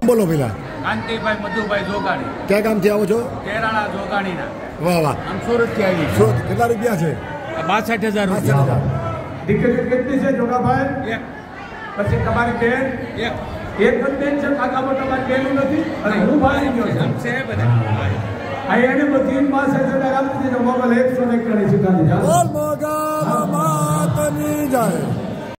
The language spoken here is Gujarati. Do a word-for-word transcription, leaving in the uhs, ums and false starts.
બોલો પેલા કાંતિભાઈ મધુભાઈ જોગાણી. ક્યાં ગામથી આવો છો? કેરાળા જોગાણીના. વાહ વાહ. આમ સુરતથી આવી. સુરત. કેટલા રૂપિયા છે? બાસઠ હજાર બાસઠ હજાર. દીકરી કેટલી છે જોગાભાઈ? એક. પછી તમારી બેન? એક. એક જ બેન છે, કાકામાં તમારી બેન નથી અને હું ભાઈ ગયો છું. છે બધા. આ એને બધી પાસે છે ને આપી દીધો મોબાઈલ એકસો ને એકની શીખાડી જાઓ. બોલ મોગલ માતની જાય.